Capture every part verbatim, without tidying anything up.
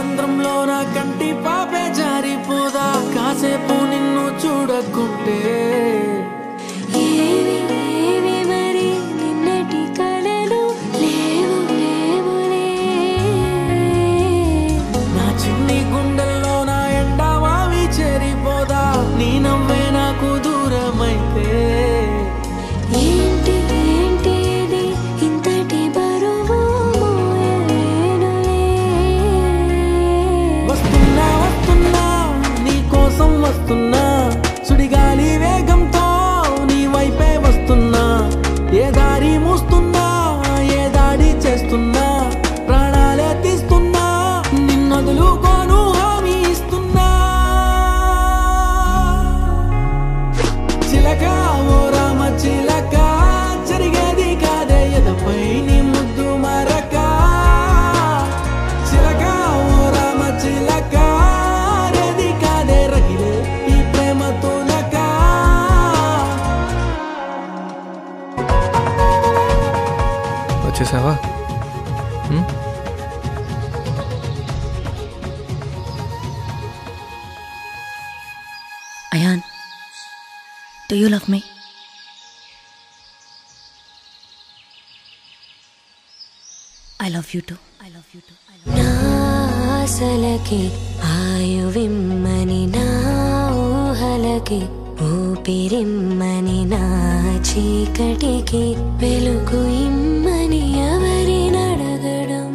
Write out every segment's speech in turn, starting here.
రంధ్రంలో నా కంటి పాపే జారిపోదా కాసేపు నిన్ను చూడకుంటే నా చిన్ని గుండెల్లో నా ఎండా వావి చేరిపోదా నీ నవ్వే నాకు దూరమైతే వస్తున్నా సుడిగాలి వేగంతో నీ వైపే వస్తున్నా ఏ దారి మూస్తున్నా ఏ దాడి చేస్తున్నా ప్రాణాలే తీస్తున్నా నిన్నొదులుకోను హామీ ఇస్తున్నా చిలక ఓ రామ చిలక జరిగేది కాదే ఎదపై నీ ముద్దు మరక చిలక ఓ రామ చిలక వచ్చేసావా? Ayaan, do you love me? I love you too. I love you too. నా ఆశలకి ఆయువిమ్మని నా ఊహలకి ఊపిరిమ్మని నా చీకటికి వెలుగు ఇమ్మని ఎవరినడగడం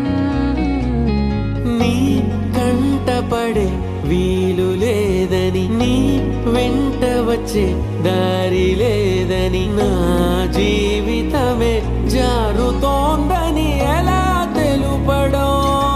నీ కంటపడే వీలు లేదని నీ వెంట వచ్చే దారి లేదని నా జీవితమే జారుతోందని ఎలా తెలుపడం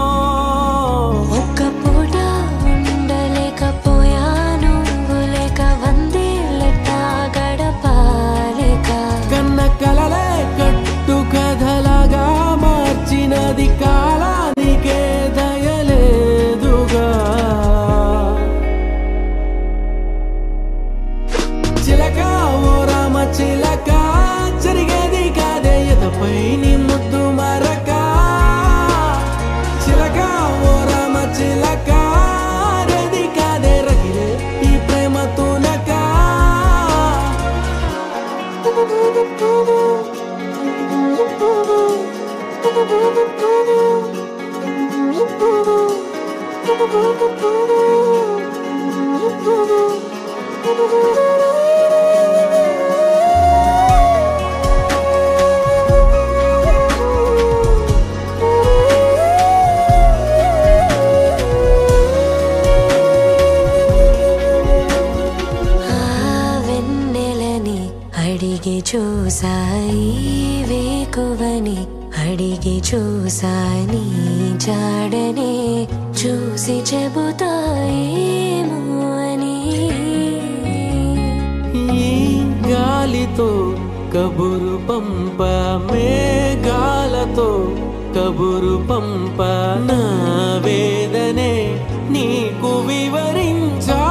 ఒక్క పూట ఉండలేకపోయాను లేక వందేళ్ళ గడపాలేక కన్న కలలే కట్టు కథలాగా మార్చినది కాలానికే దయలేదుగా చిలక ఓ రామ చిలక జరిగేది కాదే ఎదపై నీ ముద్దు మరక చిలక ఓ రామ చిలక రేది కాదే రగిలే ఈ ప్రేమ తునక అడిగి చూసాయి వేకువని అడిగి చూసాని జాడనే చూసి చెబుతాయేమో అని ఈ గాలితో కబురు పంప మేఘాలతో కబురు పంప నా వేదనే నీకు వివరించా